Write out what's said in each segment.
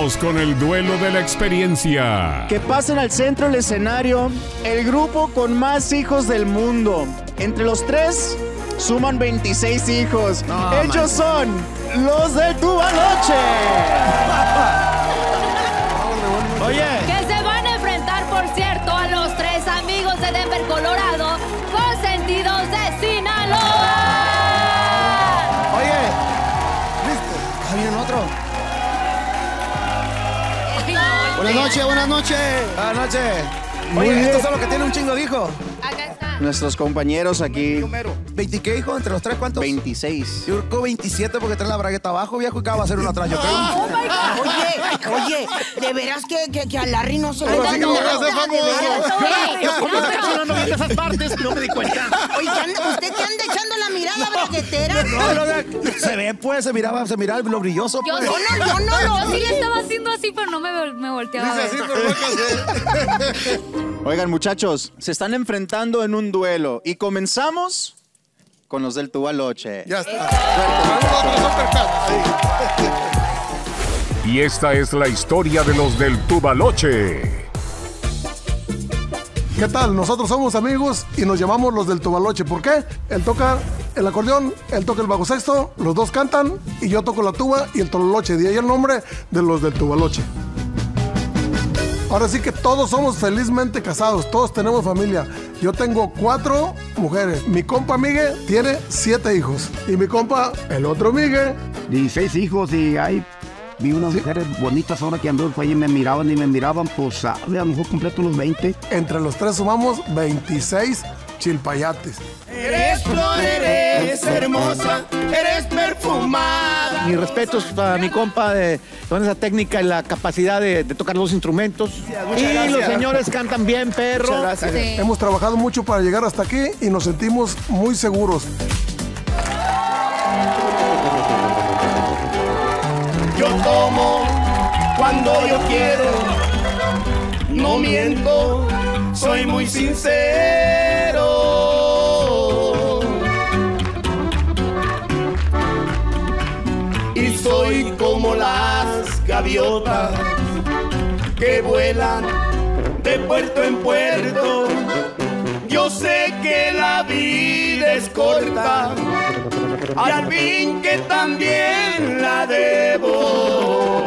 Vamos con el duelo de la experiencia. Que pasen al centro del escenario el grupo con más hijos del mundo. Entre los tres suman 26 hijos. Ellos son los del Tubaloche. Oye. Que se van a enfrentar, por cierto, a los tres amigos de Denver, Colorado, consentidos de Sinaloa. Oye. ¿Viste? Ahí viene otro. Buenas noches, buenas noches. Buenas noches. Oye, estos son los que tienen un chingo de hijos. Acá está. Nuestros compañeros aquí. ¿20 qué, hijo? ¿Entre los tres cuántos? 26. Yo creo 27 porque traen la bragueta abajo, viejo, y acaba de hacer una atrás. Oh my God. Oye, de veras que a Larry no se le Pero da sí que me nada, hace famoso. de ¿Cómo te no vi esas partes? No me di cuenta. Oye, ¿usted qué anda echando la mirada braguetera? No, se ve, pues, se miraba lo brilloso, Yo pues. Yo sí le estaba haciendo así, pero no me volteaba. a ver. Dice así, pero no casé. Oigan, muchachos, se están enfrentando en un duelo y comenzamos con los del Tubaloche. Ya está. Y esta es la historia de los del Tubaloche. ¿Qué tal? Nosotros somos amigos y nos llamamos los del Tubaloche. ¿Por qué? Él toca el acordeón, él toca el bajo sexto, los dos cantan y yo toco la tuba y el tololoche. De ahí el nombre de los del Tubaloche. Ahora sí que todos somos felizmente casados, todos tenemos familia. Yo tengo 4 mujeres. Mi compa Miguel tiene 7 hijos. Y mi compa, el otro Miguel, 16 hijos y ahí vi unas mujeres bonitas ahora que andó ahí y me miraban, pues a lo mejor completo unos 20. entre los tres sumamos 26 chilpayates. Eres flor, eres hermosa, eres perfumada. Mis respetos para mi compa con esa técnica y la capacidad de tocar los instrumentos. Y los señores cantan bien, perro. Sí. Hemos trabajado mucho para llegar hasta aquí y nos sentimos muy seguros. Yo tomo cuando yo quiero, no miento, soy muy sincero. Y soy como las gaviotas que vuelan de puerto en puerto. Yo sé que la vida es corta y al fin que también la debo.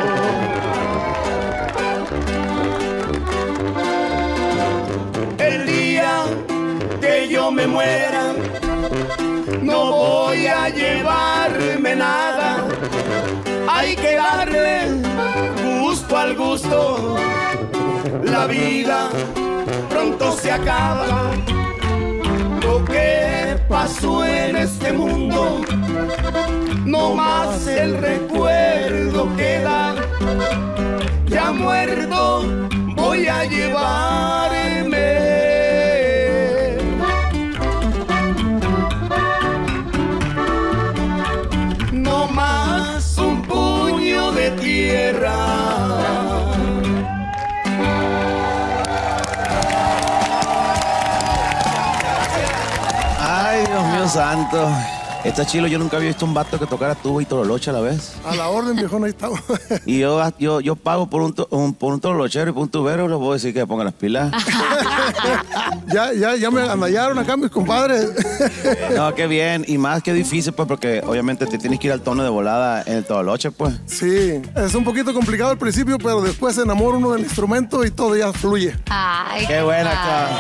El día que yo me muera, no voy a llevarme nada. Hay que darle gusto al gusto. La vida pronto se acaba. Lo que pasó en este mundo, no más el recuerdo queda. Ya muerto voy a llevarme. No más un puño de tierra. Ay, Dios mío santo. Está chilo, yo nunca había visto un vato que tocara tuba y tololoche a la vez. A la orden, viejón, ahí estamos. Y yo pago por un tololochero y por un tubero, les voy a decir que pongan las pilas. Ya me anallaron acá mis compadres. No, qué bien. Y más que difícil, pues, porque obviamente te tienes que ir al tono de volada en el tololoche, pues. Sí, es un poquito complicado al principio, pero después se enamora uno del instrumento y todo ya fluye. Ay, Qué buena, cara.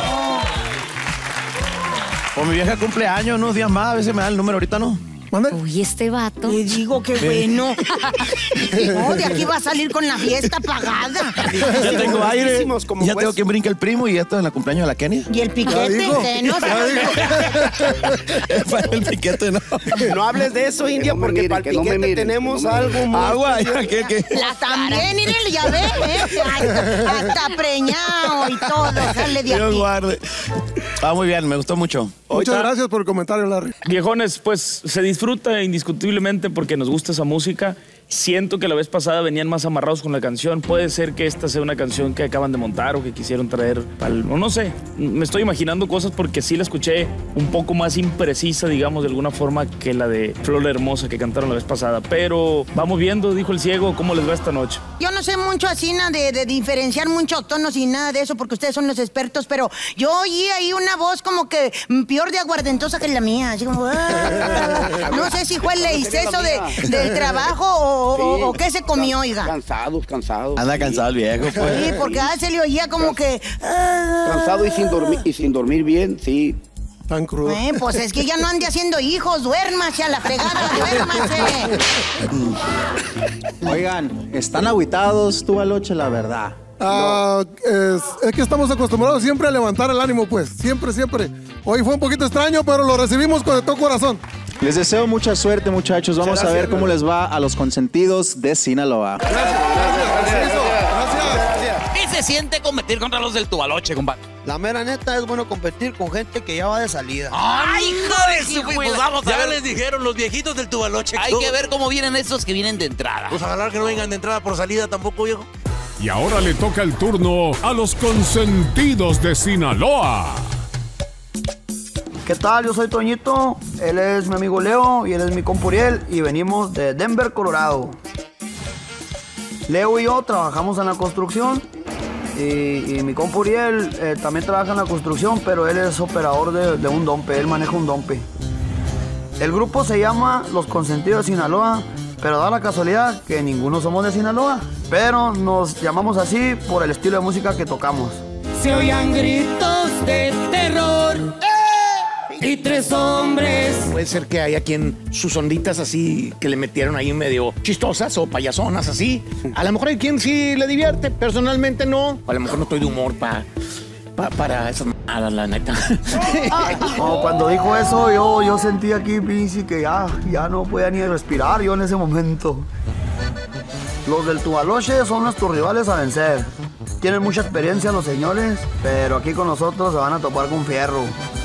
Por mi vieja cumpleaños, unos días más, a veces me da el número, ahorita no. ¿Mande? uy, este vato. Te digo que bueno. No, de aquí va a salir con la fiesta pagada. Ya tengo aire, ya tengo quien brinca el primo y esto es el cumpleaños de la Kenia. Y el piquete, que no Para el piquete, no. No hables de eso, India, porque para el piquete tenemos algo muy... Agua, ¿qué? La también, miren, ya ves, hasta preñado y todo, sale de Dios aquí. guarde. Muy bien, me gustó mucho. Muchas gracias por el comentario, Larry. Viejones, pues se disfruta indiscutiblemente porque nos gusta esa música Siento que la vez pasada venían más amarrados con la canción. Puede ser que esta sea una canción que acaban de montar o que quisieron traer. No sé, me estoy imaginando cosas porque sí la escuché un poco más imprecisa, digamos, de alguna forma que la de Flor la Hermosa que cantaron la vez pasada. Pero vamos viendo, dijo el ciego, cómo les va esta noche. Yo no sé mucho así, de diferenciar muchos tonos y nada de eso, porque ustedes son los expertos, pero yo oí ahí una voz como que peor de aguardentosa que la mía. Así como, no sé si fue el exceso del trabajo o qué se comió, oiga. Cansados. Anda cansado el viejo, pues. Sí, porque se le oía como que... Cansado y sin dormir bien, sí. Tan crudo. Pues es que ya no ande haciendo hijos, duérmase a la fregada, duérmase. Oigan, están agüitados, Tubaloche, la verdad. Es que estamos acostumbrados siempre a levantar el ánimo, pues. Siempre. Hoy fue un poquito extraño, pero lo recibimos con todo corazón. Les deseo mucha suerte, muchachos. Vamos a ver cómo les va a los consentidos de Sinaloa. Gracias. ¿Qué se siente competir contra los del Tubaloche, compadre? La mera neta es bueno competir con gente que ya va de salida. ¡Ay, hijo de su! Pues vamos a ya ver. les dijeron los viejitos del Tubaloche. Hay que ver cómo vienen esos que vienen de entrada. Pues ojalá que no vengan de entrada por salida tampoco, viejo. Y ahora le toca el turno a los consentidos de Sinaloa. ¿Qué tal? Yo soy Toñito, él es mi amigo Leo y él es mi compa Uriel y venimos de Denver, Colorado. Leo y yo trabajamos en la construcción y mi compa Uriel también trabaja en la construcción, pero él es operador de un dompe, él maneja un dompe. El grupo se llama Los Consentidos de Sinaloa, pero da la casualidad que ninguno somos de Sinaloa, pero nos llamamos así por el estilo de música que tocamos. Se oían gritos de terror. Y tres hombres. Puede ser que haya quien sus onditas así que le metieron ahí medio chistosas o payasonas así. A lo mejor hay quien sí le divierte, personalmente no. A lo mejor no estoy de humor para esas mamadas, la neta. No, cuando dijo eso yo sentí aquí, pinche, que ya no podía ni respirar yo en ese momento. Los del Tubaloche son nuestros rivales a vencer. Tienen mucha experiencia los señores, pero aquí con nosotros se van a topar con fierro.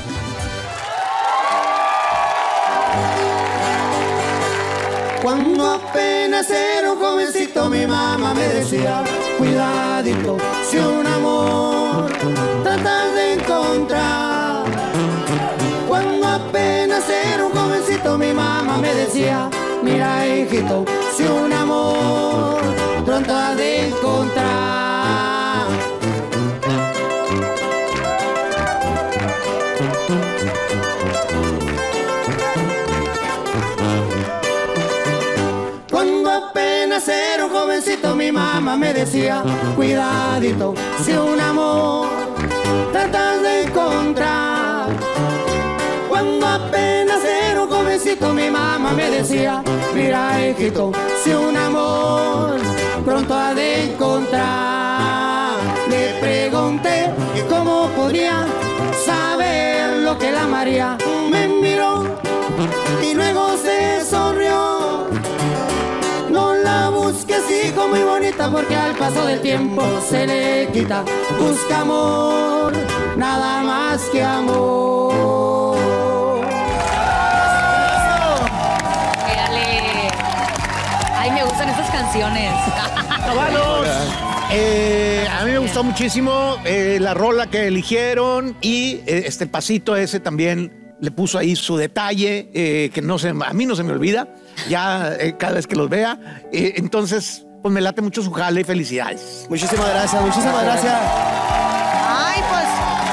Cuando apenas era un jovencito, mi mamá me decía: cuidadito, si un amor tratas de encontrar. Cuando apenas era un jovencito, mi mamá me decía: mira, hijito, si un amor tratas de encontrar. Era un jovencito, mi mamá me decía: cuidadito, si un amor tratas de encontrar. Cuando apenas era un jovencito, mi mamá me decía: mira, hijito, si un amor pronto ha de encontrar. Le pregunté cómo podría saber lo que la María. Me miró y luego se sonrió. No la busques, hijo, muy bonita, porque al paso del tiempo se le quita. Busca amor, nada más que amor. Dale. Ay, me gustan estas canciones. Caballos. A mí me gustó muchísimo la rola que eligieron y el pasito ese también le puso ahí su detalle, que a mí no se me olvida, ya cada vez que los vea. Entonces, pues me late mucho su jale y felicidades. Muchísimas gracias. Ay, pues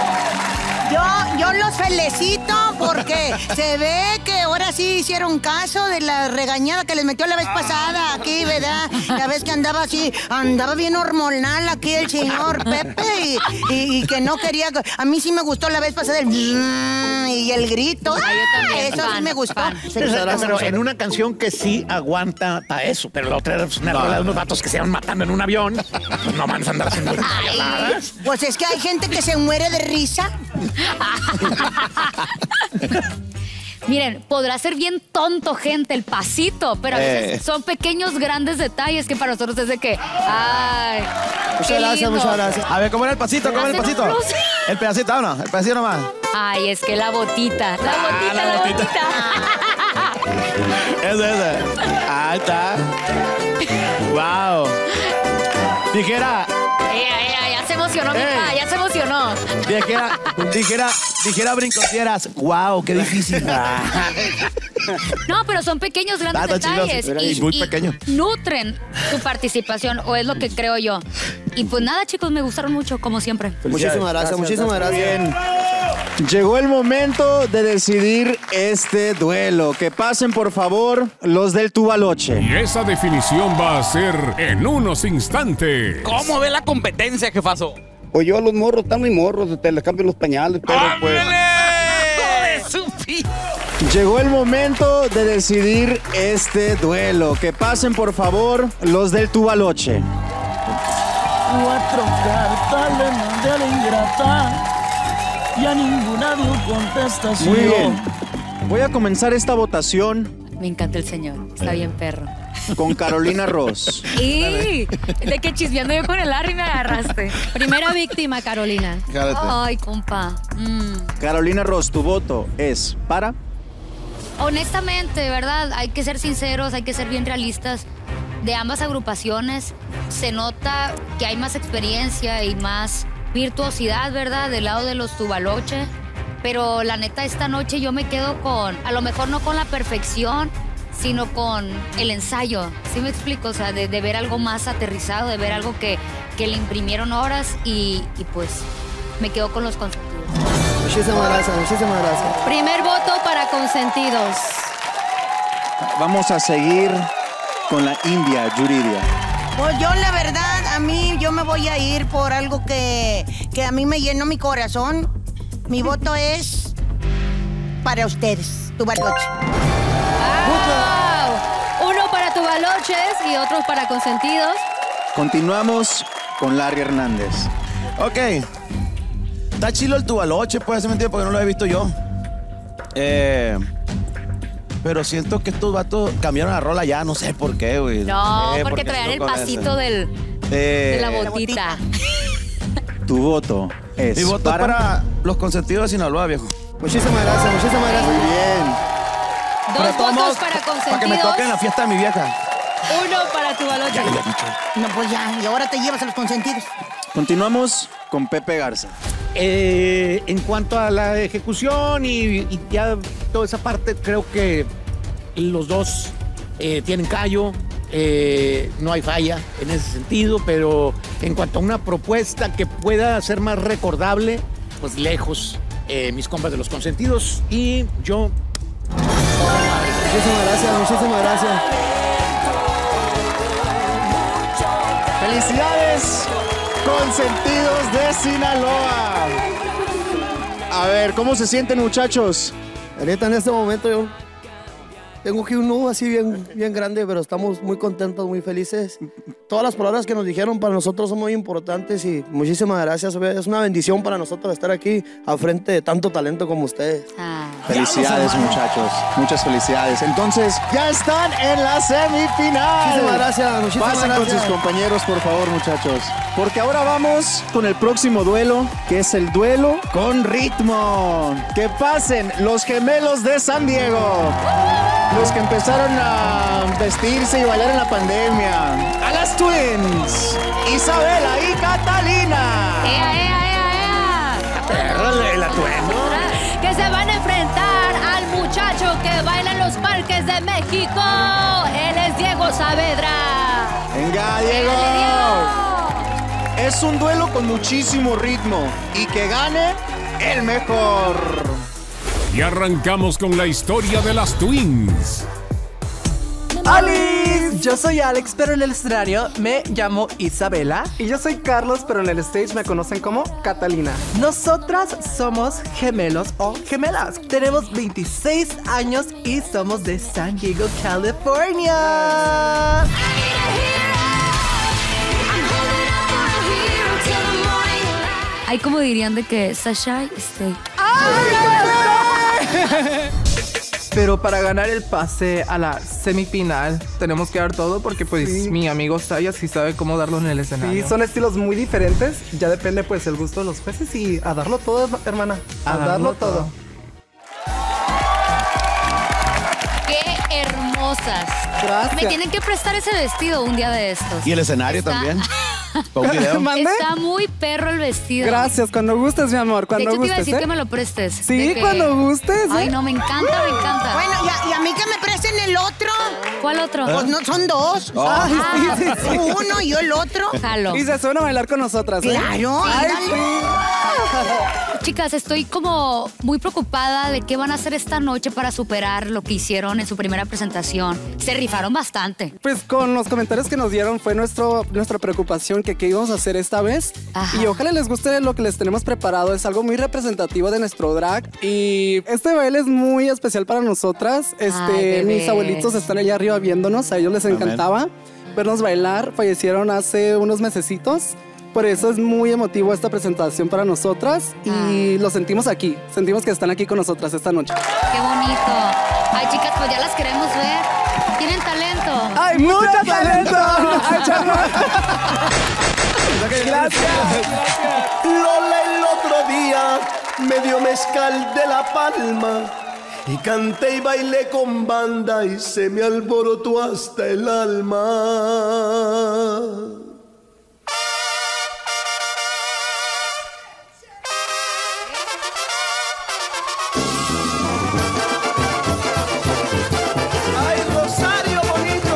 yo los felicito porque se ve que ahora sí hicieron caso de la regañada que les metió la vez pasada aquí, ¿verdad? La vez que andaba así, andaba bien hormonal aquí el señor Pepe y que no quería... A mí sí me gustó la vez pasada y el grito. Ay, yo también, eso sí me gustó. Pero en una canción que sí aguanta para eso, pero la otra es una rola de unos vatos que se van matando en un avión, pues no van a andar haciendo nada. Pues es que hay gente que se muere de risa. Miren, podrá ser bien tonto, gente, el pasito, pero a veces son pequeños, grandes detalles que para nosotros es de que... ¡Ay! Muchas gracias. A ver, ¿cómo era el pasito? ¿Cómo era el pasito? El pedacito, ¿no? El pedacito nomás. Ay, es que la botita. La botita. Ese. Ahí está. Wow. Dijera. Ya se emocionó, mi papá, ya se emocionó. Dijera brincosieras. Wow, qué difícil. No, pero son pequeños, grandes detalles. Y muy pequeños. Nutren tu participación, o es lo que creo yo. Y pues nada, chicos, me gustaron mucho, como siempre. Muchísimas gracias, muchísimas gracias. Bien. Llegó el momento de decidir este duelo. Que pasen, por favor, los del Tubaloche. Y esa definición va a ser en unos instantes. ¿Cómo ve la competencia, jefazo? Pues yo a los morros están muy morros, te les cambio los pañales, pero pues... Llegó el momento de decidir este duelo. Que pasen, por favor, los del Tubaloche. 4 cartas le mandé a la ingrata y a ninguna dio contestación. Muy bien. Voy a comenzar esta votación. Me encanta el señor, está bien perro. Con Carolina Ross. Y de que chismeando yo con el Larry me agarraste. Primera víctima, Carolina. Ay, compa. Carolina Ross, tu voto es para... Honestamente, ¿verdad? Hay que ser sinceros, hay que ser bien realistas. De ambas agrupaciones se nota que hay más experiencia y más virtuosidad, ¿verdad? Del lado de los Tubaloche. Pero la neta, esta noche yo me quedo con, a lo mejor no con la perfección, sino con el ensayo. ¿Sí me explico? O sea, de ver algo más aterrizado, de ver algo que le imprimieron horas y pues me quedo con los consentidos. Muchísimas gracias, muchísimas gracias. Primer voto para consentidos. Vamos a seguir con la India, Yuridia. Pues yo, la verdad, yo me voy a ir por algo que a mí me llenó mi corazón. Mi voto es para ustedes, Tubaloche. ¡Wow! Uno para Tubaloches y otros para consentidos. Continuamos con Larry Hernández. Ok. Está chilo el Tubaloche, puede ser mentira porque no lo he visto yo. Pero siento que estos vatos cambiaron la rola ya, no sé por qué, güey. No, porque traían el pasito de la botita. Tu voto es Mi voto para los consentidos de Sinaloa, viejo. Muchísimas gracias, muchísimas gracias. Muy bien. Dos votos para consentidos. Para que me toquen la fiesta de mi vieja. Uno para Tubaloche. Ya había dicho. No, pues ya, y ahora te llevas a los consentidos. Continuamos con Pepe Garza. En cuanto a la ejecución y ya toda esa parte, creo que los dos tienen callo, no hay falla en ese sentido, pero en cuanto a una propuesta que pueda ser más recordable, pues lejos mis compas de los consentidos y yo... Muchísimas gracias, muchísimas gracias. ¡Felicidades! Consentidos de Sinaloa. A ver, ¿cómo se sienten, muchachos? Ahorita en este momento yo tengo aquí un nudo así bien grande, pero estamos muy contentos, muy felices. Todas las palabras que nos dijeron para nosotros son muy importantes y muchísimas gracias. Es una bendición para nosotros estar aquí al frente de tanto talento como ustedes. Felicidades, muchachos. Muchas felicidades. Entonces, ya están en la semifinal. Muchísimas gracias, muchísimas Pasen gracias. con sus compañeros, por favor, muchachos. Porque ahora vamos con el próximo duelo, que es el duelo con ritmo. Que pasen los gemelos de San Diego. Los que empezaron a vestirse y bailar en la pandemia. A las Twins, Isabela y Catalina. El atuendo. Que se van a enfrentar al muchacho que baila en los parques de México. Él es Diego Saavedra. Venga, Diego. Es un duelo con muchísimo ritmo y que gane el mejor. Y arrancamos con la historia de las Twins. ¡Alice! Yo soy Alex, pero en el escenario me llamo Isabela. Y yo soy Carlos, pero en el stage me conocen como Catalina. Nosotras somos gemelos o gemelas. Tenemos 26 años y somos de San Diego, California. Hay como dirían de que Sasha, Pero para ganar el pase a la semifinal tenemos que dar todo porque pues mi amigo Saya sí sabe cómo darlo en el escenario. Sí, son estilos muy diferentes. Ya depende pues el gusto de los jueces y a darlo todo, hermana. A darlo todo. Qué hermosa hermosas. Gracias. Me tienen que prestar ese vestido un día de estos. ¿Y el escenario también? ¿Con un video? Está muy perro el vestido. Gracias, cuando gustes, mi amor, De cuando hecho, te iba a gustes. decir que me lo prestes. Sí, De que- cuando gustes. Ay, no, me encanta, me encanta. Bueno, y a mí que me presten el otro. ¿Cuál otro? Pues no, son dos. Ay, sí, sí, sí. Uno y yo el otro. Jalo. Y se suben a bailar con nosotras. Claro, Ay, ándale. Chicas, estoy como muy preocupada de qué van a hacer esta noche para superar lo que hicieron en su primera presentación. Se rifaron bastante. Pues con los comentarios que nos dieron fue nuestra preocupación que qué íbamos a hacer esta vez. Ajá. Y ojalá les guste lo que les tenemos preparado. Es algo muy representativo de nuestro drag. Y este baile es muy especial para nosotras. Ay, bebés. Mis abuelitos están allá arriba viéndonos. A ellos les encantaba vernos bailar. Fallecieron hace unos mesecitos. Por eso es muy emotivo esta presentación para nosotras. Y lo sentimos aquí. Sentimos que están aquí con nosotras esta noche. Qué bonito. Ay, chicas, pues ya las queremos ver. Tienen talento. ¡Ay, mucho talento! ¡Ay, Charlotte! Gracias. Lola el otro día me dio mezcal de La Palma y canté y bailé con banda y se me alborotó hasta el alma. ¡Ay, Rosario bonito!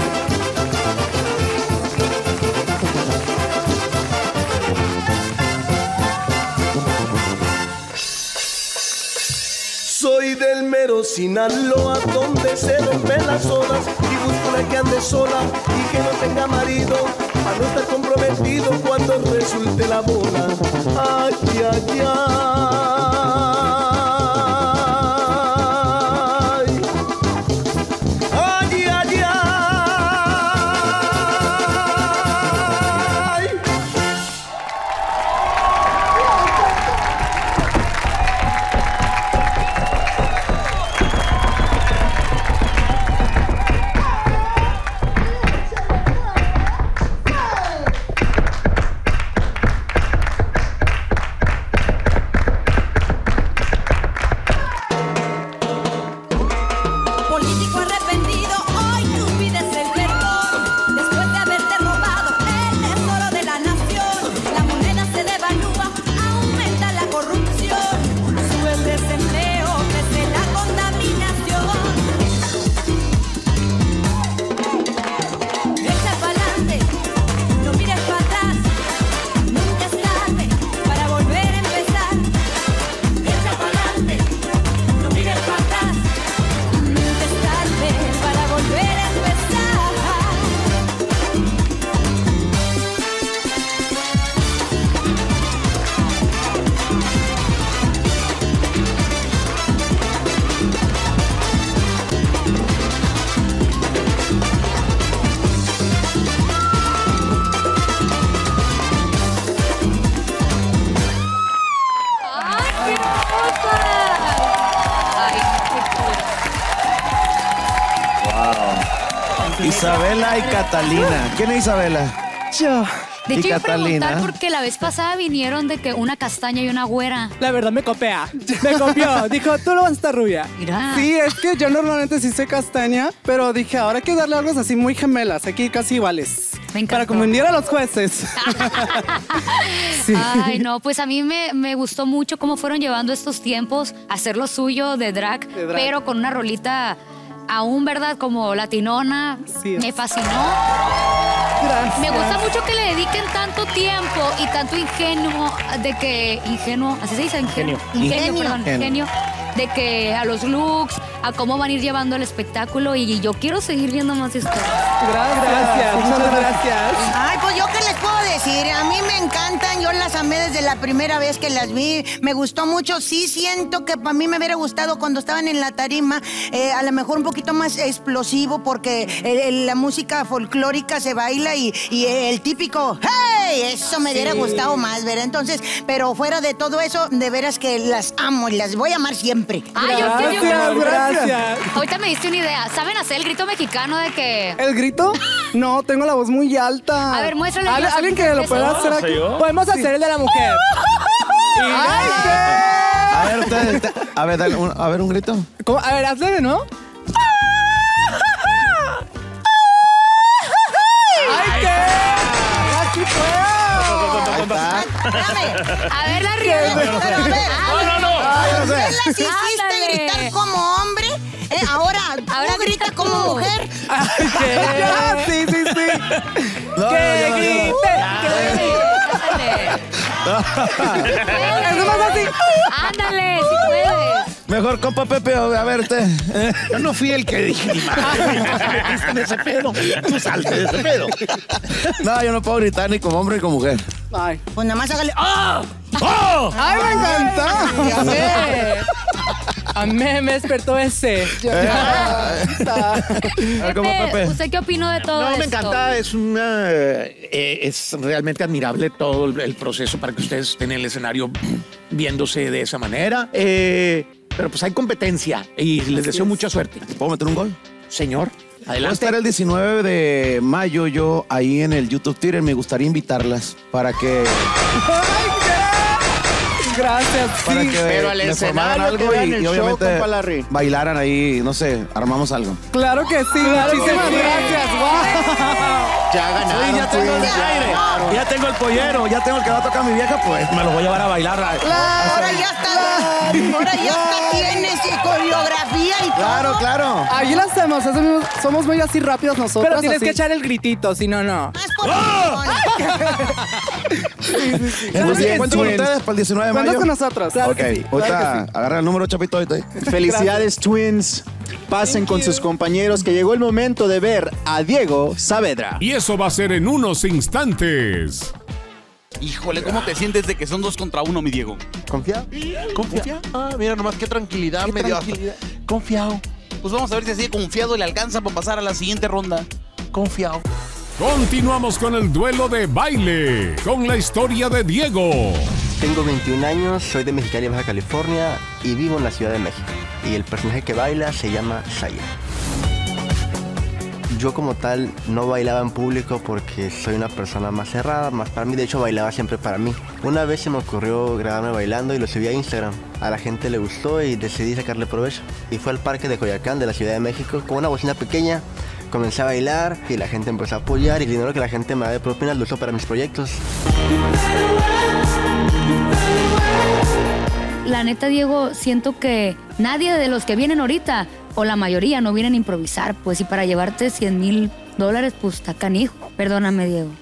Soy del mero Sinaloa, donde se rompen las olas y busco una que ande sola y que no tenga marido, para no estar comprometido cuando resulte la boda. Ay, ay, ay. Ay, ay, ay. Político arrepentido, hoy tú pides el perdón. Después de haberte robado el tesoro de la nación, la moneda se devalúa, aumenta la corrupción, sube el desempleo, crece la contaminación. Echa pa'lante, no mires para atrás, nunca es tarde para volver a empezar. Echa pa'lante, no mires para atrás. Nunca es tarde para volver a empezar. ¡Ay, qué hermosa! Ay, qué cool. Wow. Isabela y Catalina. ¿Quién es Isabela? Yo. De hecho, Y iba a preguntar Catalina. porque la vez pasada vinieron de que una castaña y una güera. La verdad me copia. Me copió. Dijo, tú lo vas a estar rubia. Mira. Sí, es que yo normalmente sí soy castaña, pero dije, ahora hay que darle algo así muy gemelas, aquí casi iguales. Me encantó. Para confundir a los jueces. Sí. Ay, no, pues a mí me gustó mucho cómo fueron llevando estos tiempos, hacer lo suyo de drag, drag. pero con una rolita aún, ¿verdad? Como latinona. Sí. Me fascinó. Gracias. Me gusta mucho que le dediquen tanto tiempo y tanto ingenuo, así se dice, ingenio, perdón, Ingenio. ingenio, de que a los looks, a cómo van a ir llevando el espectáculo y yo quiero seguir viendo más historias. Gracias. Muchas gracias. Ay, pues yo qué les puedo decir, a mí me encantan, yo las amé desde la primera vez que las vi, me gustó mucho, sí siento que para mí me hubiera gustado cuando estaban en la tarima, a lo mejor un poquito más explosivo porque la música folclórica se baila y el típico ¡hey! Eso me hubiera gustado más, ¿verdad? Entonces, pero fuera de todo eso, de veras que las amo y las voy a amar siempre. Ay, Gracias. Ahorita me diste una idea. ¿Saben hacer el grito mexicano de que... ¿El grito? No, tengo la voz muy alta. A ver, muéstrale. ¿Alguien que lo pueda hacer aquí? ¿Yo? Podemos hacer el de la mujer. ¡Ay, qué! A ver, ustedes. A ver, dale a ver un grito. ¿Cómo? A ver, hazle, ¿no? A ver, la ríe. No. ¿Ustedes las hiciste gritar como hombre? Ahora grita como mujer. Sí. ¡Que grite! Eso más así. Ándale, si puedes. Mejor, compa Pepe, a verte. Yo no fui el que dije ni más. Metiste en ese pedo. Tú salte de ese pedo. No, yo no puedo gritar ni como hombre ni como mujer. Ay. Pues nada más hágale. ¡Oh! ¡Oh! ¡Ay, me encantó! A mí me despertó ese. A ver, compa Pepe. ¿Usted qué opinó de todo No, esto? me encanta, es realmente admirable todo el proceso para que ustedes estén en el escenario viéndose de esa manera. Pero pues hay competencia y les deseo mucha suerte. ¿Puedo meter un gol? Señor, Voy a adelante. estar el 19 de mayo yo ahí en el YouTube Theater. Me gustaría invitarlas para que... Gracias, Para sí. que pero al me formaran escenario algo que vean y el show, obviamente compa Larry. bailaran ahí, no sé, armamos algo. Claro que sí. Muchísimas gracias. ¡Wow! Ya ganaron. Sí, ya tengo el Twins, ya aire, ganaron. ya tengo el pollero, ya tengo el que va a tocar a mi vieja, pues me lo voy a llevar a bailar. Ahora ya está tienes y coreografía y todo. Claro. Ahí lo hacemos, somos muy así rápidos nosotros. Pero tienes así. que echar el gritito, si no, no. Más por Entonces, ¿cuánto con ustedes para el 19 de mayo? Cuentas con nosotros. Ok, ahorita agarra el número, Chapito, ahorita. Felicidades, Twins. Pasen con sus compañeros que llegó el momento de ver a Diego Saavedra. Y eso va a ser en unos instantes. Híjole, ¿cómo te sientes de que son 2 contra 1, mi Diego? ¿Confiado? Ah, mira nomás qué tranquilidad me dio. Confiado. Pues vamos a ver si así de confiado le alcanza para pasar a la siguiente ronda. Confiado. Continuamos con el duelo de baile, con la historia de Diego. Tengo 21 años, soy de Mexicali, Baja California y vivo en la Ciudad de México. Y el personaje que baila se llama Saya. Yo como tal no bailaba en público porque soy una persona más cerrada, más para mí, de hecho bailaba siempre para mí. Una vez se me ocurrió grabarme bailando y lo subí a Instagram. A la gente le gustó y decidí sacarle provecho. Y fue al parque de Coyoacán de la Ciudad de México con una bocina pequeña. Comencé a bailar y la gente empezó a apoyar y el dinero que la gente me da de propina lo uso para mis proyectos. La neta, Diego, siento que nadie de los que vienen ahorita, o la mayoría, no vienen a improvisar, pues, y para llevarte $100,000, pues, está canijo. Perdóname, Diego.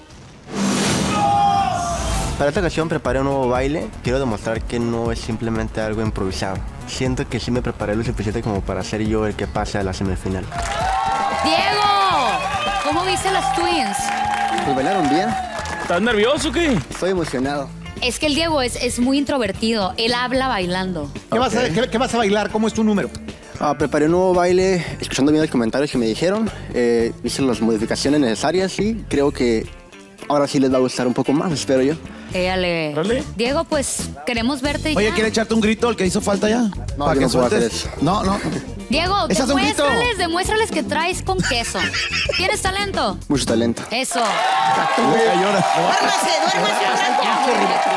Para esta ocasión preparé un nuevo baile. Quiero demostrar que no es simplemente algo improvisado. Siento que sí me preparé lo suficiente como para ser yo el que pase a la semifinal. ¡Diego! ¿Cómo viste las Twins? Pues bailaron bien. ¿Estás nervioso o qué? Estoy emocionado. Es que el Diego es muy introvertido. Él habla bailando. ¿Qué vas a bailar? ¿Cómo es tu número? Preparé un nuevo baile, escuchando bien los comentarios que me dijeron. Hice las modificaciones necesarias y creo que ahora sí les va a gustar un poco más, espero yo. Éale. Diego, pues queremos verte Oye, ya. ¿quiere echarte un grito el que hizo falta ya? No, Para yo que no puedo hacer sueltes. eso. No. Diego, Échate un grito. demuéstrales que traes con queso. ¿Tienes talento? Mucho talento. Eso. Duérmase un rato.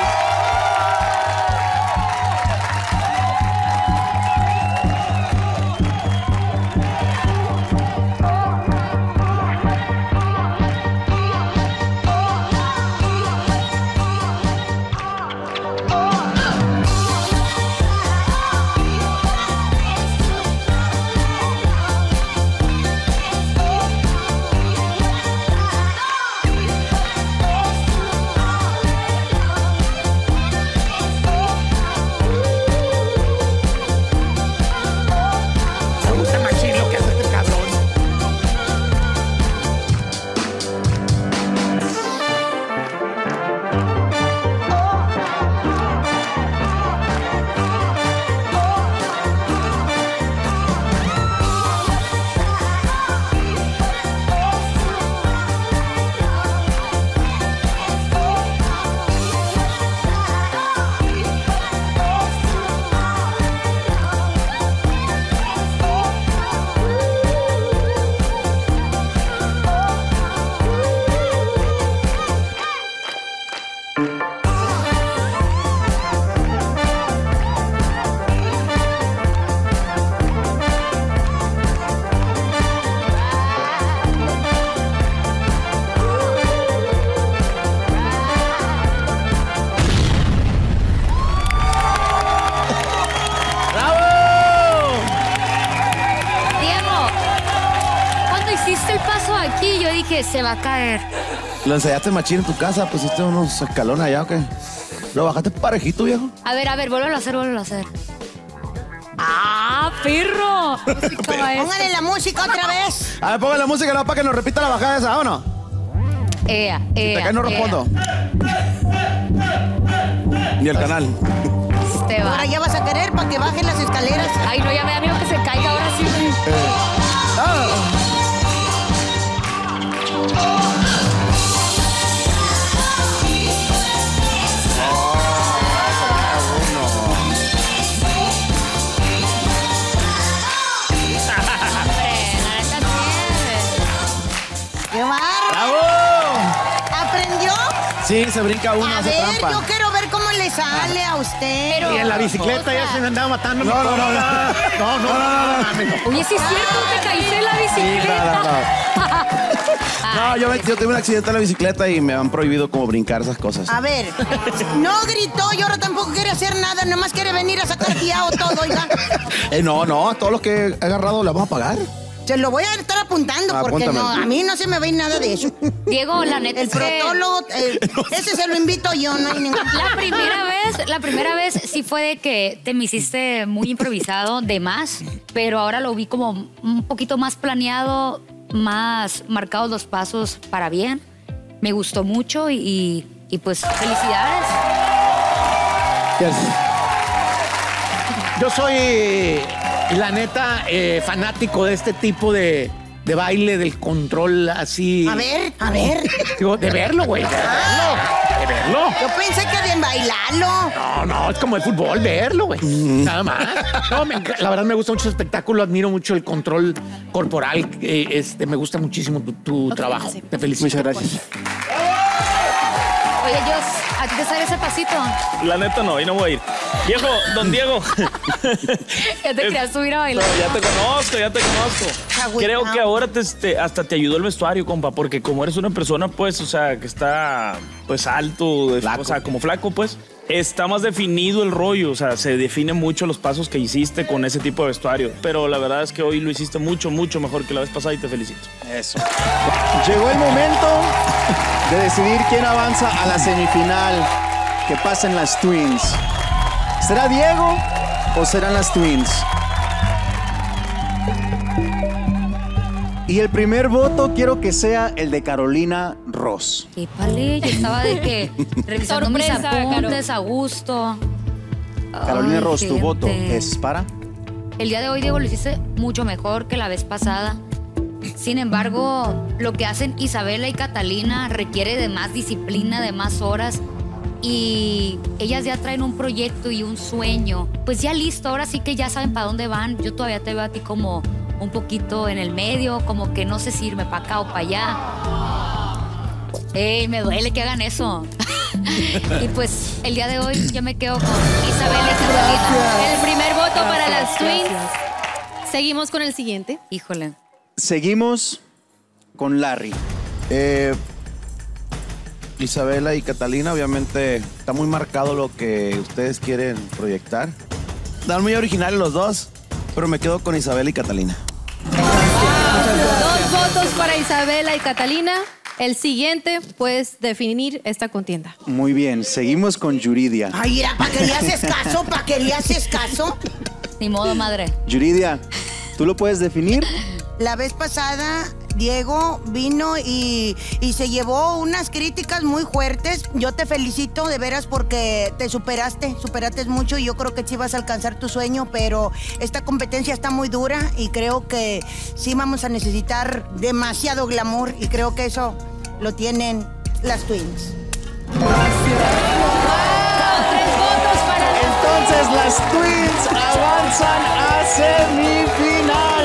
dije, se va a caer. ¿Lo ensayaste machín en tu casa? ¿Pusiste unos escalones allá o qué? ¿Lo bajaste parejito, viejo? A ver, vuélvelo a hacer. ¡Ah, perro! Póngale la música otra vez. A ver, pongan la música para que nos repita la bajada esa, ¿o no? Si te caes no respondo. Ni el canal. Ahora ya vas a querer para que bajen las escaleras. Ay, no, ya me da miedo que se caiga ahora sí. ¡Qué bárbaro! ¡Bravo! ¿Aprendió? Sí, se brinca uno, hace ver, trampa. yo quiero ver cómo le sale a usted. Y en la bicicleta ya se me andaba matando. No. Oye, sí es cierto, te caíste en la bicicleta. No, yo tuve un accidente en la bicicleta y me han prohibido como brincar esas cosas. A ver, no gritó y ahora tampoco quiere hacer nada, nada más quiere venir a sacar fiado todo, oiga. No, a todos los que he agarrado les vamos a pagar. Se lo voy a estar apuntando porque Apúntame. no, a mí no se me ve nada de eso. Diego, la neta el es que... protólogo, ese se lo invito yo, no hay ningún... La primera vez sí fue de que te me hiciste muy improvisado, de más, pero ahora lo vi como un poquito más planeado, más marcados los pasos para bien. Me gustó mucho y pues felicidades. Yo soy, la neta, fanático de este tipo de baile, del control así. A ver. Digo, de verlo, güey. De verlo. Yo pensé que de bailarlo. No, es como el fútbol, verlo, güey. Nada más. No, la verdad me gusta mucho el espectáculo, admiro mucho el control corporal. Me gusta muchísimo tu trabajo. Te felicito. Muchas gracias. Oye, Jos, ¿a ti te sale ese pasito? La neta no, ahí no voy a ir. Viejo, don Diego. Ya te querías subir a bailar. No, ya te conozco. Creo que ahora hasta te ayudó el vestuario, compa, porque como eres una persona, pues, o sea, que está, pues, alto, o sea, como flaco, pues, está más definido el rollo, o sea, se define mucho los pasos que hiciste con ese tipo de vestuario, pero la verdad es que hoy lo hiciste mucho mejor que la vez pasada y te felicito. Eso. Llegó el momento de decidir quién avanza a la semifinal. Que pasen las Twins. ¿Será Diego o serán las Twins? Y el primer voto quiero que sea el de Carolina Ross. Épale, yo estaba de que revisando mis apuntes a gusto. Carolina Ross, tu gente. voto es para. El día de hoy, Diego, lo hiciste mucho mejor que la vez pasada. Sin embargo, lo que hacen Isabela y Catalina requiere de más disciplina, de más horas. Y ellas ya traen un proyecto y un sueño. Pues ya listo, ahora sí que ya saben para dónde van. Yo todavía te veo a ti como un poquito en el medio, como que no sé si irme para acá o para allá. ¡Ey, me duele que hagan eso! Y pues el día de hoy yo me quedo con Isabela y Catalina. El primer voto para las Twins. Seguimos con el siguiente. Híjole. Seguimos con Larry. Isabela y Catalina, obviamente está muy marcado lo que ustedes quieren proyectar. Dan muy originales los dos, pero me quedo con Isabela y Catalina. 2 votos para Isabela y Catalina. El siguiente, puedes definir esta contienda. Muy bien, seguimos con Yuridia. Ay, ¿para qué le haces caso? ¿Para qué le haces caso? Ni modo, madre. Yuridia, ¿tú lo puedes definir? La vez pasada, Diego vino y se llevó unas críticas muy fuertes. Yo te felicito de veras porque te superaste mucho y yo creo que sí vas a alcanzar tu sueño, pero esta competencia está muy dura y creo que sí vamos a necesitar demasiado glamour y creo que eso lo tienen las Twins. Entonces las Twins avanzan a semifinal.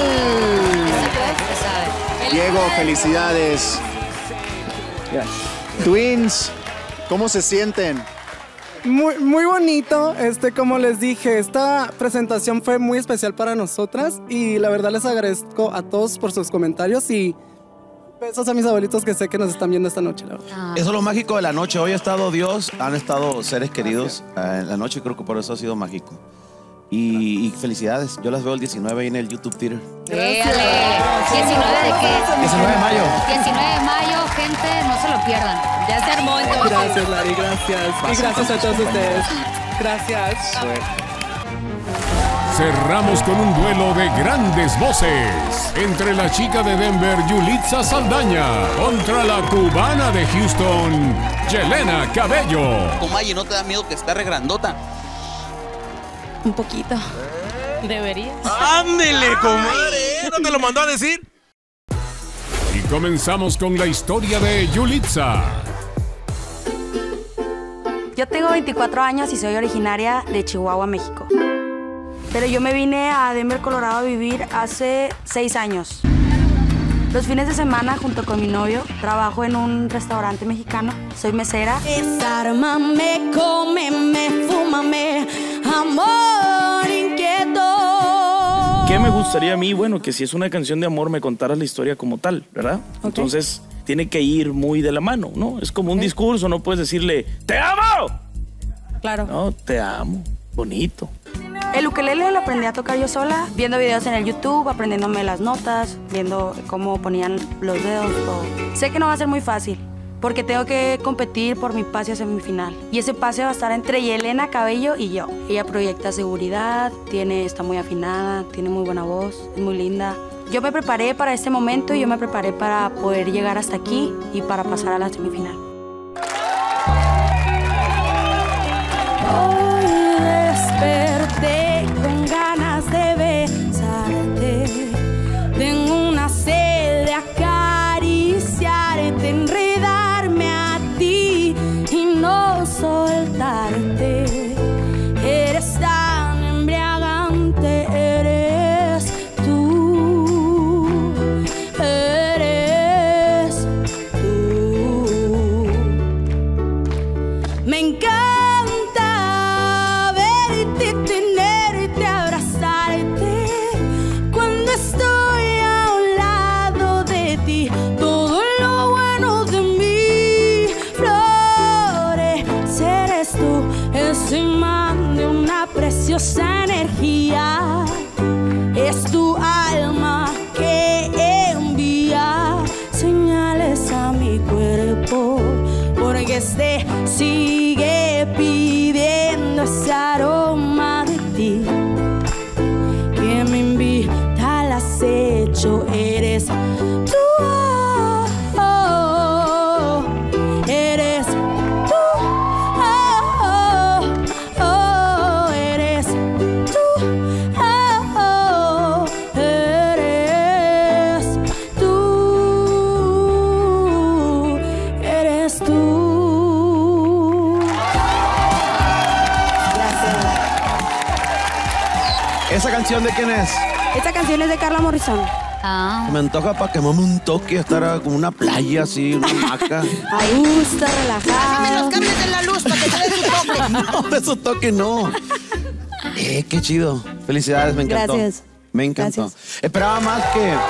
Diego, felicidades. Twins, ¿cómo se sienten? Muy bonito, como les dije, esta presentación fue muy especial para nosotras y la verdad les agradezco a todos por sus comentarios y besos a mis abuelitos que sé que nos están viendo esta noche, la verdad. Eso es lo mágico de la noche. Hoy ha estado Dios, han estado seres queridos en la noche, creo que por eso ha sido mágico. Y felicidades. Yo las veo el 19 ahí en el YouTube Theater. Éale. ¿19 de qué? 19 de mayo. 19 de mayo, gente, no se lo pierdan. Ya se armó entonces. Gracias, Lari, gracias. Y gracias a todos ustedes. Gracias. Cerramos con un duelo de grandes voces entre la chica de Denver, Yulitza Saldaña, contra la cubana de Houston, Yelena Cabello. Comayi, ¿no te da miedo que está regrandota? Un poquito. Debería. ¡Ándele, comadre! ¿No te lo mandó a decir? Y comenzamos con la historia de Yulitza. Yo tengo 24 años y soy originaria de Chihuahua, México. Pero yo me vine a Denver, Colorado a vivir hace 6 años. Los fines de semana, junto con mi novio, trabajo en un restaurante mexicano. Soy mesera. Desármame, cómeme, fúmame, amor inquieto. ¿Qué me gustaría a mí? Bueno, que si es una canción de amor me contaras la historia como tal, ¿verdad? Okay. Entonces tiene que ir muy de la mano, ¿no? Es como un discurso, no puedes decirle ¡te amo! Claro. No, te amo. Bonito. El ukelele lo aprendí a tocar yo sola, viendo videos en el YouTube, aprendiéndome las notas, viendo cómo ponían los dedos, todo. Sé que no va a ser muy fácil, porque tengo que competir por mi pase a semifinal. Y ese pase va a estar entre Yelena Cabello y yo. Ella proyecta seguridad, está muy afinada, tiene muy buena voz, es muy linda. Yo me preparé para este momento y yo me preparé para poder llegar hasta aquí y para pasar a la semifinal. Desperté con ganas de besarte. Tengo una sed de acariciarte, enredarme a ti y no soltarte. Eres tan embriagante, eres tú. Eres tú. Me encanta preciosa energía, es tu alma que envía señales a mi cuerpo, porque sigue pidiendo ese aroma de ti que me invita al acecho. Eres tú. ¿Esa canción de quién es? Esta canción es de Carla Morrison. Ah. Me antoja para que mame un toque, estar como una playa así, una hamaca. A gusto, relajado. Pásame los cables de la luz para que te dé su toque. No, de su toque no. Qué chido. Felicidades, me encantó. Gracias. Me encantó. Gracias. Esperaba más,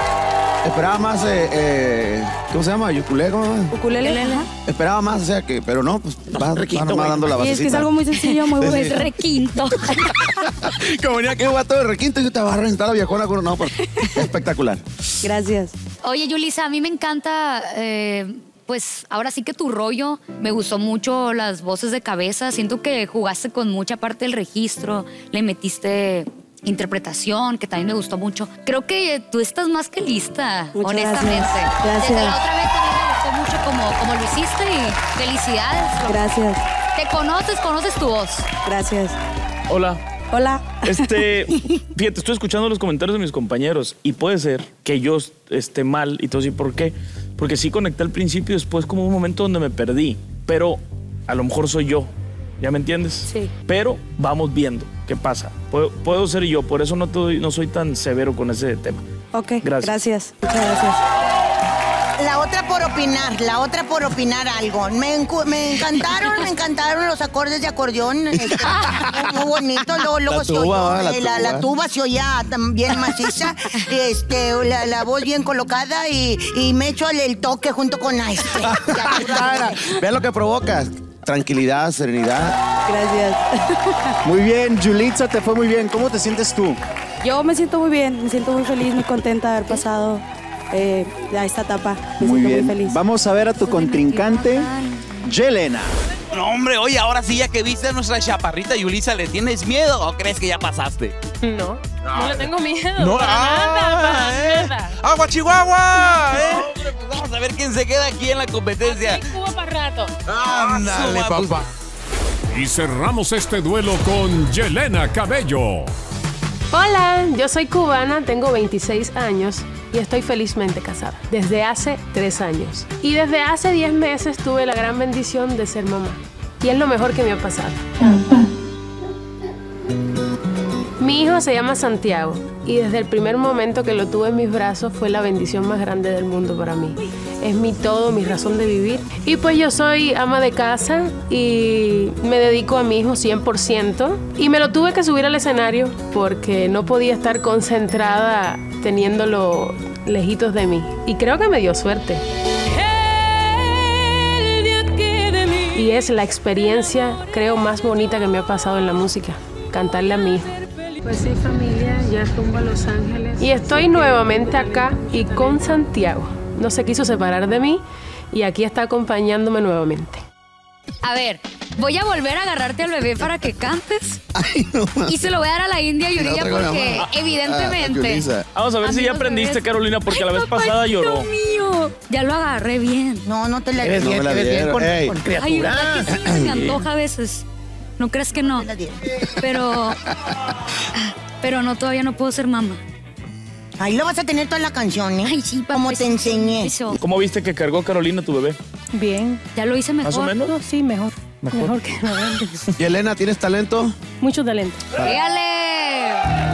¿cómo se llama? ¿Ukulele? Ukulele. Esperaba más, o sea que, pero no, pues vas nomás dando la basecita. Y es que es algo muy sencillo, muy bueno. Es requinto. Como venía que guato de requinto y yo te vas a reventar la viejona con no, pues, espectacular. Gracias. Oye, Yulitza, a mí me encanta, pues ahora sí que tu rollo. Me gustó mucho las voces de cabeza. Siento que jugaste con mucha parte del registro, le metiste interpretación, que también me gustó mucho. Creo que tú estás más que lista, muchas honestamente. Gracias. Desde la otra vez también me gustó mucho como lo hiciste y felicidades. Gracias. Te conoces tu voz. Gracias. Hola. Hola. Fíjate, estoy escuchando los comentarios de mis compañeros y puede ser que yo esté mal y todo así. ¿Por qué? Porque sí conecté al principio y después como un momento donde me perdí. Pero a lo mejor soy yo. ¿Ya me entiendes? Sí. Pero vamos viendo qué pasa. Puedo ser yo, por eso no soy tan severo con ese tema. Ok, gracias. Muchas gracias. La otra por opinar algo. Me encantaron los acordes de acordeón. Muy bonito. Luego la tuba se oía bien maciza. La voz bien colocada y me echo el toque junto con Ve lo que provocas. tranquilidad, serenidad. Gracias. Muy bien, Yulitza, te fue muy bien. ¿Cómo te sientes tú? Yo me siento muy bien, me siento muy feliz, muy contenta de haber pasado a esta etapa. Me Muy siento bien. muy feliz. Vamos a ver a tu contrincante, Yelena. No, hombre, oye, ahora sí, ya que viste a nuestra chaparrita Yulitza, ¿le tienes miedo o crees que ya pasaste? No, no le tengo miedo. No, para nada. ¡Agua, Chihuahua! Hombre, pues vamos a ver quién se queda aquí en la competencia. Cuba para rato. Ándale, papá. Y cerramos este duelo con Yelena Cabello. Hola, yo soy cubana, tengo 26 años y estoy felizmente casada desde hace 3 años. Y desde hace 10 meses tuve la gran bendición de ser mamá. Y es lo mejor que me ha pasado. Mi hijo se llama Santiago y desde el primer momento que lo tuve en mis brazos fue la bendición más grande del mundo para mí. Es mi todo, mi razón de vivir. Y pues yo soy ama de casa y me dedico a mi hijo 100%. Y me lo tuve que subir al escenario porque no podía estar concentrada teniéndolo lejitos de mí. Y creo que me dio suerte. Y es la experiencia, creo, más bonita que me ha pasado en la música. Cantarle a mi hijo. Pues sí, familia, ya rumbo a Los Ángeles. Y estoy nuevamente acá y con Santiago. No se quiso separar de mí y aquí está acompañándome nuevamente. A ver, voy a volver a agarrarte al bebé para que cantes. Y se lo voy a dar a la India Yuridia porque evidentemente... Vamos a ver si ya aprendiste, Carolina, porque la vez pasada lloró. Mío, ya lo agarré bien. No, no te la Eres bien, con Ay, criatura. ¿verdad que sí? Se me antoja a veces. ¿No crees que no? Pero no, todavía no puedo ser mamá. Ahí lo vas a tener toda la canción, ¿eh? Ay, sí, papá. Como te enseñé. Eso. ¿Cómo viste que cargó Carolina tu bebé? Bien. ¿Ya lo hice mejor? ¿Más o menos? No, sí, mejor. Mejor que no. Yelena, ¿tienes talento? Mucho talento. ¡Dígale!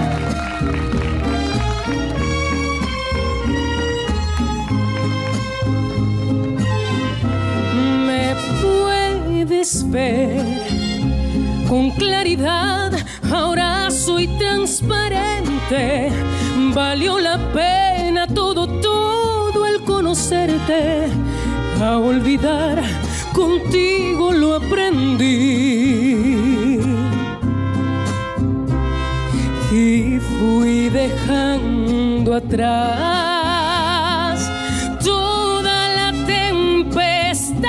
Me puedes ver con claridad, ahora soy transparente. Valió la pena todo el conocerte. A olvidar contigo lo aprendí. Y fui dejando atrás toda la tempestad.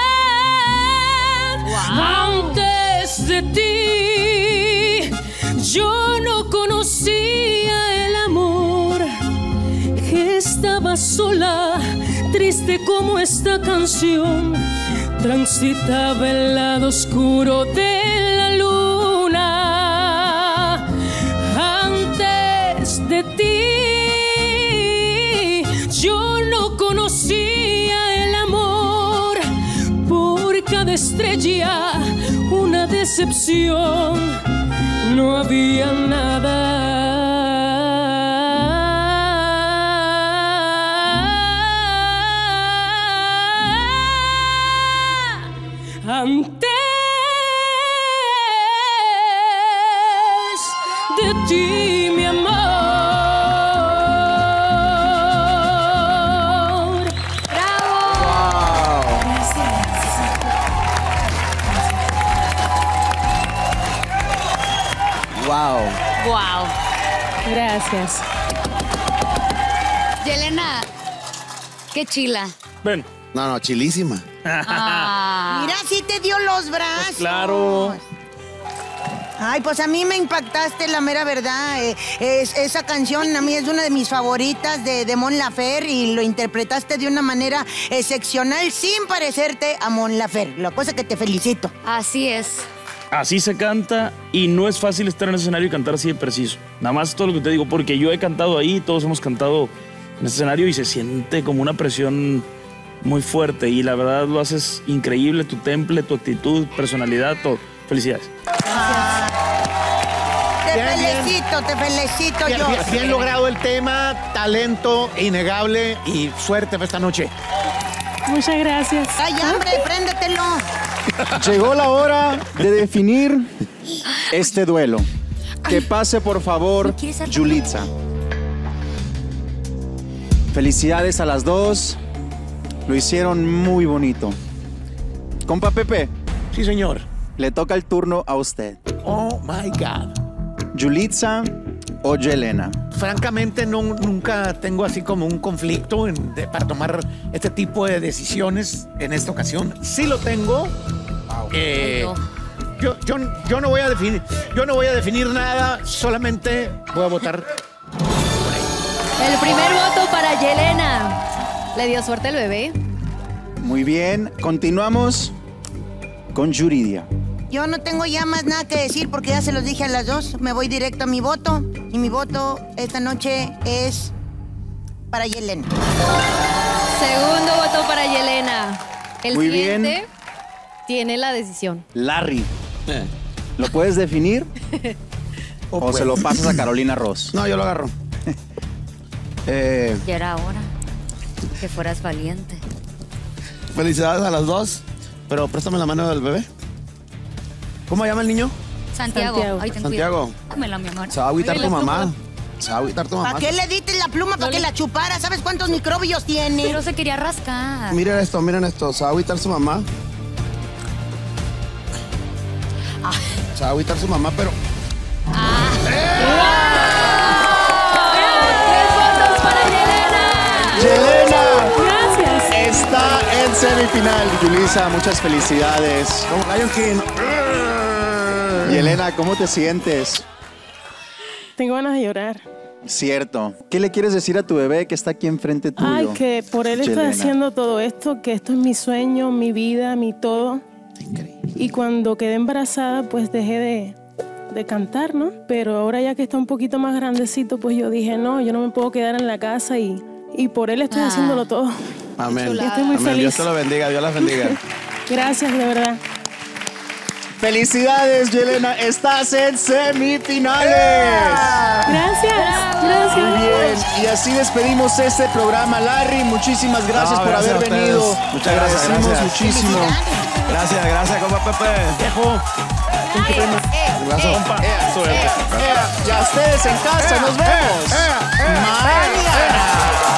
Antes de ti yo no conocía el amor. Estaba sola, triste como esta canción. Transitaba el lado oscuro de la luna. Antes de ti yo no conocía el amor. Por cada estrella una decepción. No había nada. Antes de ti, mi amor. ¡Bravo! Wow. ¡Wow! Gracias. Yelena, qué chila. Ven. No, chilísima. Mira, sí te dio los brazos. Pues claro. Ay, pues a mí me impactaste, la mera verdad. Esa canción a mí es una de mis favoritas de Mon Laferte y lo interpretaste de una manera excepcional sin parecerte a Mon Laferte. La cosa que te felicito. Así es. Así se canta y no es fácil estar en el escenario y cantar así de preciso. Nada más todo lo que te digo, porque yo he cantado ahí, todos hemos cantado en el escenario y se siente como una presión muy fuerte y la verdad lo haces increíble, tu temple, tu actitud, personalidad, todo. Felicidades. Te felicito yo. Bien logrado el tema, talento innegable y suerte para esta noche. Muchas gracias. Ay, hambre, préndetelo. Llegó la hora de definir este duelo. Que pase, por favor, Yulitza. Felicidades a las dos. Lo hicieron muy bonito. Compa Pepe, Sí, señor. Le toca el turno a usted. Oh, my God. ¿Yulitza o Yelena? Francamente, nunca tengo así como un conflicto para tomar este tipo de decisiones en esta ocasión. Sí lo tengo. Yo no voy a definir nada, solamente voy a votar. El primer voto para Yelena. Le dio suerte el bebé. Muy bien, continuamos con Yuridia. Yo no tengo ya más nada que decir porque ya se los dije a las dos. Me voy directo a mi voto. Y mi voto esta noche es para Yelena. Segundo voto para Yelena. El Muy siguiente bien. tiene la decisión. Larry. ¿Lo puedes definir? ¿O se lo pasas a Carolina Ross? No, yo lo agarro. Ya era hora que fueras valiente. Felicidades a las dos, pero préstame la mano del bebé. ¿Cómo llama el niño? Santiago. Ay, ten Santiago. cuidado. Dámela, mi amor. Se va a agüitar Oye, tu la mamá. pluma. Se va a agüitar tu mamá. ¿Para qué le diste la pluma? ¿Para que la chupara? ¿Sabes cuántos microbios tiene? Pero se quería rascar. Miren esto. Se va a agüitar su mamá. Se va a agüitar su mamá, pero... Yelena. Gracias. Está en semifinal. Yulitza, muchas felicidades. Como Lion King. Yelena, ¿cómo te sientes? Tengo ganas de llorar. Cierto. ¿Qué le quieres decir a tu bebé que está aquí enfrente tuyo? Ay, que por él estoy Yelena? haciendo todo esto, que esto es mi sueño, mi vida, mi todo. Y cuando quedé embarazada, pues dejé de cantar, ¿no? Pero ahora ya que está un poquito más grandecito, pues yo dije, no, yo no me puedo quedar en la casa y por él estoy haciéndolo todo. Amén. Y estoy muy Amén. feliz. Dios te lo bendiga. Dios las bendiga. Gracias, de verdad. Felicidades, Yelena. Estás en semifinales. Gracias. Muy bien. Y así despedimos este programa. Larry, muchísimas gracias por gracias haber a ustedes. venido. Muchas Te gracias, agradecemos gracias. muchísimo. Gracias, compa Pepe. Viejo. Abrazo. Y a ustedes en casa, nos vemos mañana.